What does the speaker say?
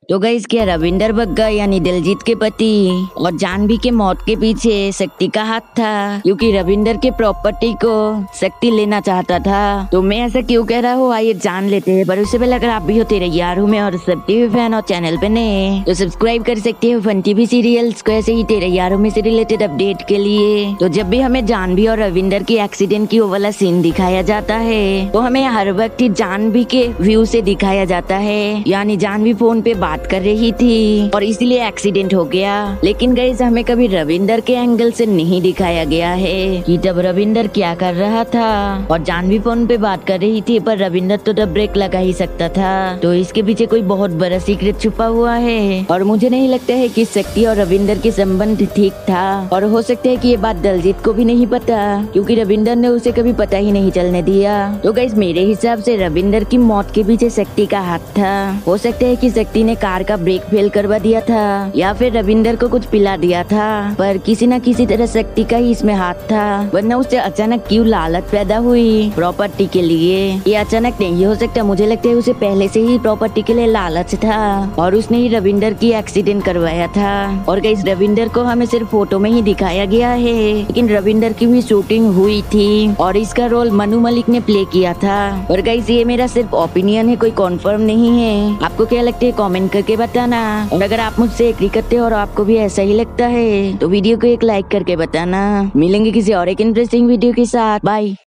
तो गाइस क्या रविंदर बग्गा यानी दिलजीत के पति और जानवी के मौत के पीछे शक्ति का हाथ था, क्योंकि रविंदर के प्रॉपर्टी को शक्ति लेना चाहता था। तो मैं ऐसा क्यों कह रहा हूँ आइए जान लेते हैं। पर उससे पहले अगर आप भी हो तेरे यार हूँ मैं और सब टीवी फैन और चैनल पे नए तो सब्सक्राइब कर सकते हो फन टीवी सीरियल्स को, ऐसे ही तेरे यार में से रिलेटेड अपडेट के लिए। तो जब भी हमें जानवी और रविंदर की एक्सीडेंट की वो वाला सीन दिखाया जाता है तो हमें हर वक्त ही जानवी के व्यू से दिखाया जाता है, यानी जानवी फोन पे बात कर रही थी और इसीलिए एक्सीडेंट हो गया। लेकिन गाइस हमें कभी रविंदर के एंगल से नहीं दिखाया गया है कि तब रविंदर क्या कर रहा था और जानवी फोन पे बात कर रही थी, पर रविंदर तो तब ब्रेक लगा ही सकता था। तो इसके पीछे कोई बहुत बड़ा सीक्रेट छुपा हुआ है और मुझे नहीं लगता है कि शक्ति और रविंदर के संबंध ठीक था। और हो सकता है कि ये बात दिलजीत को भी नहीं पता, क्योंकि रविंदर ने उसे कभी पता ही नहीं चलने दिया। तो गाइस मेरे हिसाब से रविंदर की मौत के पीछे शक्ति का हाथ था। हो सकता है कि शक्ति ने कार का ब्रेक फेल करवा दिया था या फिर रविंदर को कुछ पिला दिया था, पर किसी न किसी तरह शक्ति का ही इसमें हाथ था। वरना उसे अचानक क्यों लालच पैदा हुई प्रॉपर्टी के लिए, ये अचानक नहीं हो सकता। मुझे लगता है उसे पहले से ही प्रॉपर्टी के लिए लालच था और उसने ही रविंदर की एक्सीडेंट करवाया था। और गाइस रविंदर को हमें सिर्फ फोटो में ही दिखाया गया है, लेकिन रविंदर की भी शूटिंग हुई थी और इसका रोल मनु मलिक ने प्ले किया था। और गाइस ये मेरा सिर्फ ओपिनियन है, कोई कॉन्फर्म नहीं है। आपको क्या लगता है कमेंट करके बताना। और अगर आप मुझसे एग्री करते हो और आपको भी ऐसा ही लगता है तो वीडियो को एक लाइक करके बताना। मिलेंगे किसी और एक इंटरेस्टिंग वीडियो के साथ। बाय।